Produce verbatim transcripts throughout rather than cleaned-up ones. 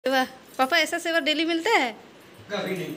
वाह पापा, ऐसा सेवा डेली मिलता है? कभी नहीं।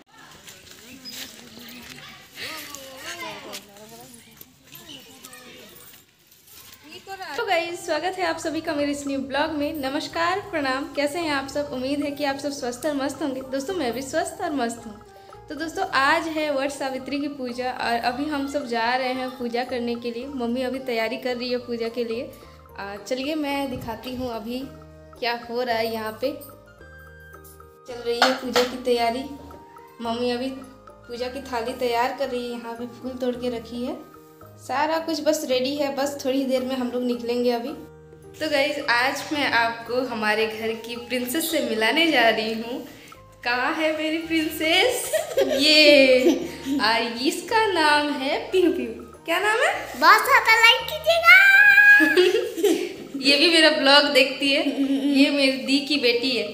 तो गाइस, स्वागत है आप सभी का मेरे इस न्यू ब्लॉग में। नमस्कार, प्रणाम। कैसे हैं आप सब? उम्मीद है कि आप सब स्वस्थ और मस्त होंगे। दोस्तों, मैं भी स्वस्थ और मस्त हूँ। तो दोस्तों, आज है वट सावित्री की पूजा और अभी हम सब जा रहे हैं पूजा करने के लिए। मम्मी अभी तैयारी कर रही है पूजा के लिए। चलिए मैं दिखाती हूँ अभी क्या हो रहा है। यहाँ पे चल रही है पूजा की तैयारी। मम्मी अभी पूजा की थाली तैयार कर रही है। यहाँ पे फूल तोड़ के रखी है, सारा कुछ बस रेडी है। बस थोड़ी देर में हम लोग निकलेंगे अभी। तो गाइज, आज मैं आपको हमारे घर की प्रिंसेस से मिलाने जा रही हूँ। कहाँ है मेरी प्रिंसेस? ये और इसका नाम है पिंकू पिंकू। क्या नाम है? बहुत ज़्यादा लाइक कीजिएगा। ये भी मेरा ब्लॉग देखती है। ये मेरी दी की बेटी है।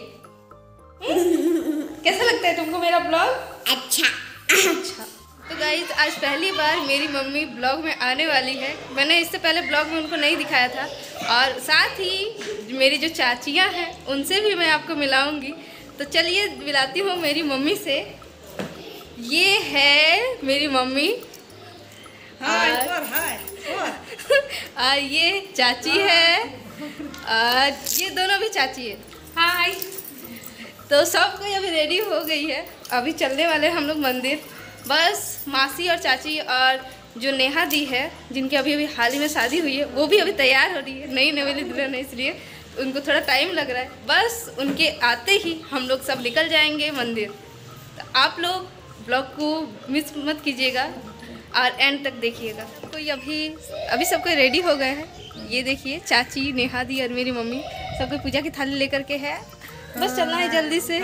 कैसा लगता है तुमको मेरा ब्लॉग? अच्छा अच्छा। तो गाइज, आज पहली बार मेरी मम्मी ब्लॉग में आने वाली है। मैंने इससे पहले ब्लॉग में उनको नहीं दिखाया था। और साथ ही मेरी जो चाचियाँ हैं उनसे भी मैं आपको मिलाऊंगी। तो चलिए मिलाती हूँ मेरी मम्मी से। ये है मेरी मम्मी। हाय और हाय और ये चाची है और ये दोनों भी चाची है। हाय। तो सब कोई अभी रेडी हो गई है। अभी चलने वाले हम लोग मंदिर। बस मासी और चाची और जो नेहा दी है, जिनकी अभी अभी हाल ही में शादी हुई है, वो भी अभी तैयार हो रही है। नई नवेली दुल्हन है, इसलिए उनको थोड़ा टाइम लग रहा है। बस उनके आते ही हम लोग सब निकल जाएंगे मंदिर। तो आप लोग ब्लॉग को मिस मत कीजिएगा और एंड तक देखिएगा। कोई अभी अभी सब कोई रेडी हो गए हैं। ये देखिए, चाची, नेहा दी और मेरी मम्मी सब कोई पूजा की थाली लेकर के है। बस चलना है जल्दी से।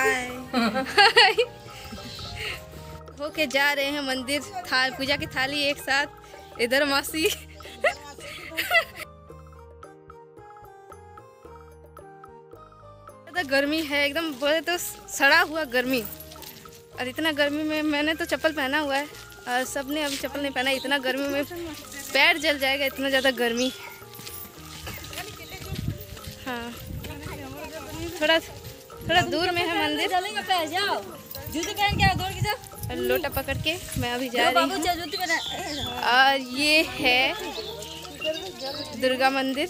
होके जा रहे हैं मंदिर। था पूजा की थाली एक साथ। इधर मासी गर्मी है एकदम, बोले तो सड़ा हुआ गर्मी। और इतना गर्मी में मैंने तो चप्पल पहना हुआ है और सबने अभी चप्पल नहीं पहना। इतना गर्मी में पैर जल जाएगा, इतना ज़्यादा गर्मी। हाँ, थोड़ा थोड़ा दूर में है मंदिर। जूते पहन के दौड़ के जाओ। लोटा पकड़ के मैं अभी जा रही हूँ। और ये है दुर्गा मंदिर।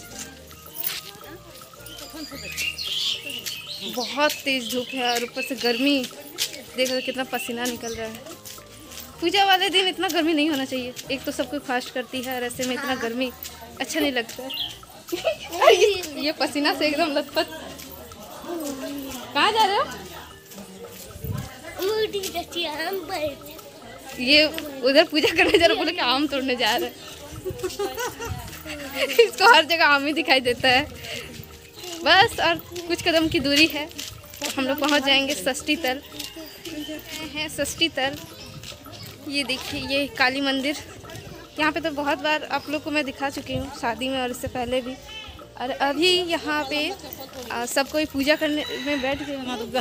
बहुत तेज धूप है और ऊपर से गर्मी। देखो कितना पसीना निकल रहा है। पूजा वाले दिन इतना गर्मी नहीं होना चाहिए। एक तो सब कोई फास्ट करती है और ऐसे में इतना गर्मी अच्छा नहीं लगता है। ये, ये पसीना से एकदम लथपथ। कहाँ जा रहे हो? ये उधर पूजा करने जा रहे, बोले कि आम तोड़ने जा रहे। इसको हर जगह आम ही दिखाई देता है। बस और कुछ कदम की दूरी है तो हम लोग पहुंच जाएंगे षष्ठी तल। है षष्ठी तल। ये देखिए, ये काली मंदिर। यहाँ पे तो बहुत बार आप लोग को मैं दिखा चुकी हूँ, शादी में और इससे पहले भी। और अभी यहाँ पे आ, सब कोई पूजा करने में बैठ गए। माँ दुर्गा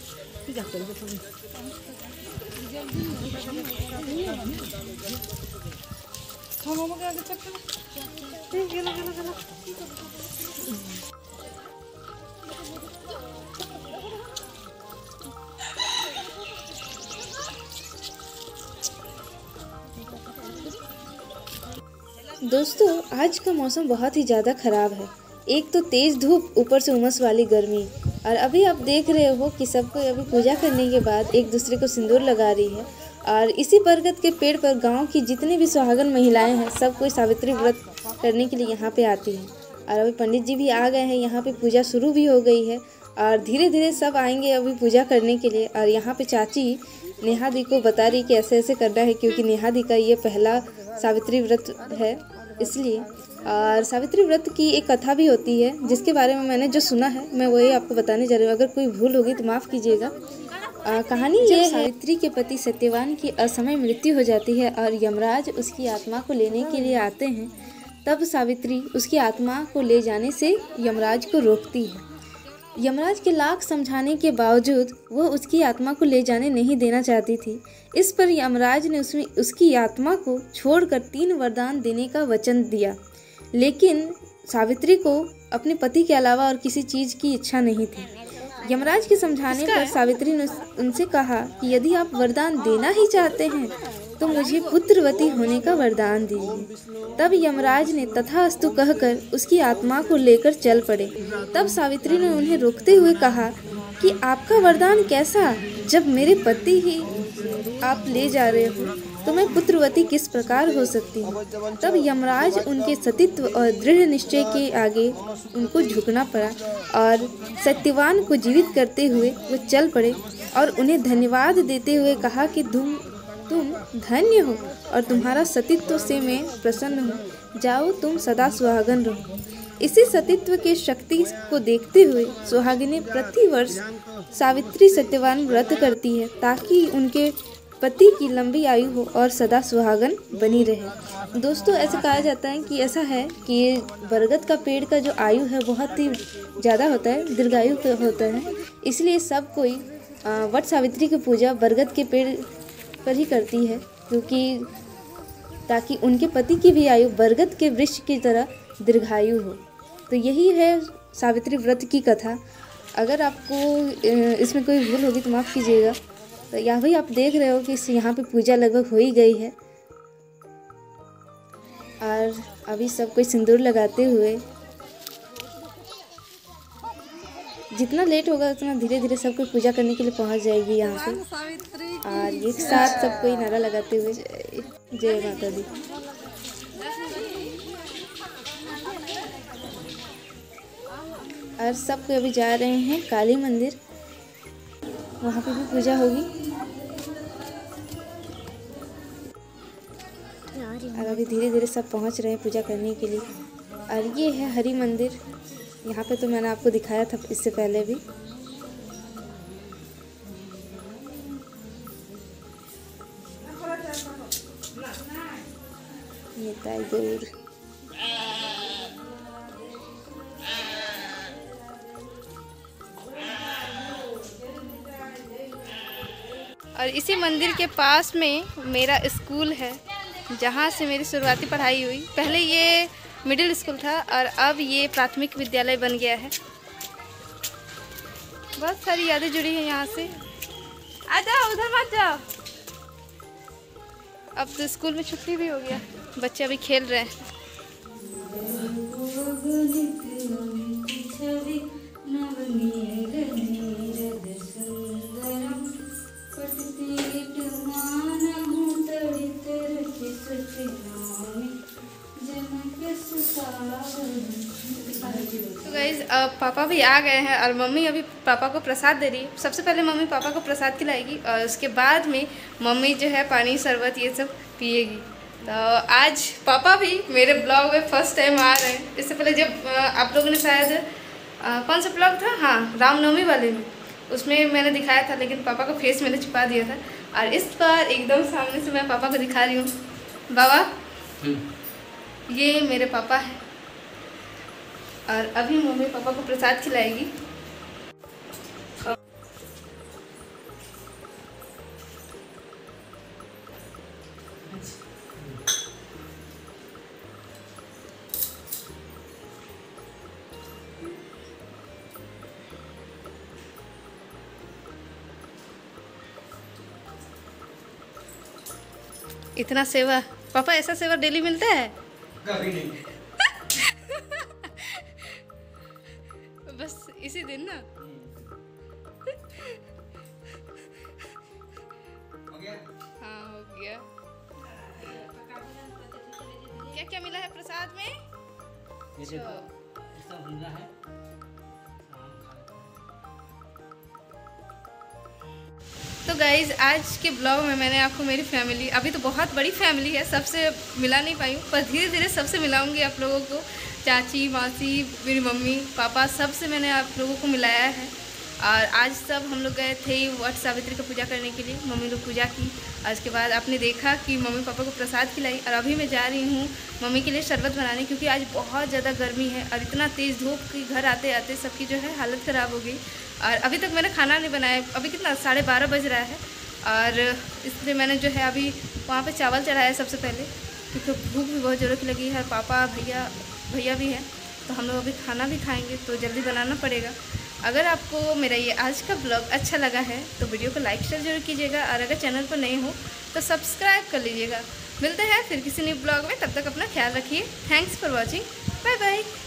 दोस्तों, आज का मौसम बहुत ही ज़्यादा ख़राब है। एक तो तेज़ धूप, ऊपर से उमस वाली गर्मी। और अभी आप देख रहे हो कि सबको अभी पूजा करने के बाद एक दूसरे को सिंदूर लगा रही है। और इसी बरगद के पेड़ पर गांव की जितनी भी सुहागन महिलाएं हैं, सब कोई सावित्री व्रत करने के लिए यहाँ पे आती हैं। और अभी पंडित जी भी आ गए हैं। यहाँ पे पूजा शुरू भी हो गई है और धीरे धीरे सब आएंगे अभी पूजा करने के लिए। और यहाँ पे चाची नेहा दी को बता रही कि ऐसे ऐसे करना है, क्योंकि नेहा दी का ये पहला सावित्री व्रत है इसलिए। और सावित्री व्रत की एक कथा भी होती है, जिसके बारे में मैंने जो सुना है मैं वही आपको बताने जा रही हूँ। अगर कोई भूल होगी तो माफ़ कीजिएगा। कहानी ये है, सावित्री के पति सत्यवान की असमय मृत्यु हो जाती है और यमराज उसकी आत्मा को लेने के लिए आते हैं। तब सावित्री उसकी आत्मा को ले जाने से यमराज को रोकती है। यमराज के लाख समझाने के बावजूद वो उसकी आत्मा को ले जाने नहीं देना चाहती थी। इस पर यमराज ने उसमें उसकी आत्मा को छोड़कर तीन वरदान देने का वचन दिया। लेकिन सावित्री को अपने पति के अलावा और किसी चीज़ की इच्छा नहीं थी। यमराज के समझाने पर सावित्री ने उनसे कहा कि यदि आप वरदान देना ही चाहते हैं तो मुझे पुत्रवती होने का वरदान दीजिए। तब यमराज ने तथास्तु कहकर उसकी आत्मा को लेकर चल पड़े। तब सावित्री ने उन्हें रोकते हुए कहा कि आपका वरदान कैसा, जब मेरे पति ही आप ले जा रहे हो तो मैं पुत्रवती किस प्रकार हो सकती हूँ। तब यमराज उनके सतीत्व और दृढ़ निश्चय के आगे उनको झुकना पड़ा और सत्यवान को जीवित करते हुए वो चल पड़े और उन्हें धन्यवाद देते हुए कहा कि तुम तुम धन्य हो और तुम्हारा सतीत्व से मैं प्रसन्न हूँ। जाओ, तुम सदा सुहागन रहो। इसी सतीत्व के शक्ति को देखते हुए सुहागिनें प्रतिवर्ष सावित्री सत्यवान व्रत करती है ताकि उनके पति की लंबी आयु हो और सदा सुहागन बनी रहे। दोस्तों, ऐसा कहा जाता है कि ऐसा है कि बरगद का पेड़ का जो आयु है बहुत ही ज़्यादा होता है, दीर्घायु होता है। इसलिए सब कोई वट सावित्री की पूजा बरगद के पेड़ पर ही करती है, क्योंकि ताकि उनके पति की भी आयु बरगद के वृक्ष की तरह दीर्घायु हो। तो यही है सावित्री व्रत की कथा। अगर आपको इसमें कोई भूल होगी तो माफ़ कीजिएगा। तो यहाँ भाई आप देख रहे हो कि यहाँ पे पूजा लगभग हो ही गई है और अभी सब कोई सिंदूर लगाते हुए, जितना लेट होगा उतना धीरे धीरे सब कोई पूजा करने के लिए पहुँच जाएगी यहाँ पे। और एक साथ सब कोई नारा लगाते हुए जय माता दी। और सब कोई अभी जा रहे हैं काली मंदिर, वहाँ पे भी पूजा होगी। और अभी धीरे धीरे सब पहुँच रहे हैं पूजा करने के लिए। और ये है हरि मंदिर, यहाँ पे तो मैंने आपको दिखाया था इससे पहले भी। ये टाइगर और इसी मंदिर के पास में मेरा स्कूल है जहाँ से मेरी शुरुआती पढ़ाई हुई। पहले ये मिडिल स्कूल था और अब ये प्राथमिक विद्यालय बन गया है। बहुत सारी यादें जुड़ी हैं यहाँ से। आ जाओ, उधर मत जाओ। अब तो स्कूल में छुट्टी भी हो गया, बच्चे अभी खेल रहे हैं। तो गाइस अब पापा भी आ गए हैं और मम्मी अभी पापा को प्रसाद दे रही है। सबसे पहले मम्मी पापा को प्रसाद खिलाएगी और उसके बाद में मम्मी जो है पानी शरबत ये सब पिएगी। तो आज पापा भी मेरे ब्लॉग में फर्स्ट टाइम आ रहे हैं। इससे पहले जब आप लोगों ने शायद कौन सा ब्लॉग था, हाँ रामनवमी वाले में, उसमें मैंने दिखाया था, लेकिन पापा का फेस मैंने छुपा दिया था। और इस बार एकदम सामने से मैं पापा को दिखा रही हूँ। बाबा, ये मेरे पापा हैं और अभी मम्मी पापा को प्रसाद खिलाएगी। इतना सेवा पापा, ऐसा सेवा डेली मिलता है? कभी नहीं। बस इसी दिन ना। हो गया? हाँ हो गया। क्या क्या मिला है प्रसाद में? ये देखो, इसका भुंजा है। तो गाइज़ आज के ब्लॉग में मैंने आपको मेरी फैमिली, अभी तो बहुत बड़ी फैमिली है, सबसे मिला नहीं पाई हूँ, पर धीरे धीरे सबसे मिलाऊंगी आप लोगों को। चाची, मासी, मेरी मम्मी, पापा, सबसे मैंने आप लोगों को मिलाया है। और आज सब हम लोग गए थे वट सावित्री का पूजा करने के लिए। मम्मी लोग पूजा की और उसके बाद आपने देखा कि मम्मी पापा को प्रसाद खिलाई। और अभी मैं जा रही हूँ मम्मी के लिए शरबत बनाने, क्योंकि आज बहुत ज़्यादा गर्मी है और इतना तेज़ धूप कि घर आते आते सबकी जो है हालत ख़राब हो गई। और अभी तक मैंने खाना नहीं बनाया, अभी कितना साढ़े बारह बज रहा है। और इसलिए मैंने जो है अभी वहाँ पे चावल चढ़ाया सबसे पहले, क्योंकि भूख भी बहुत ज़रूर लगी है। पापा, भैया भैया भी हैं, तो हम लोग अभी खाना भी खाएंगे तो जल्दी बनाना पड़ेगा। अगर आपको मेरा ये आज का ब्लॉग अच्छा लगा है तो वीडियो को लाइक शेयर जरूर कीजिएगा, और अगर चैनल पर नए हो तो सब्सक्राइब कर लीजिएगा। मिलते हैं फिर किसी न्यू ब्लॉग में, तब तक अपना ख्याल रखिए। Thanks for watching, bye bye.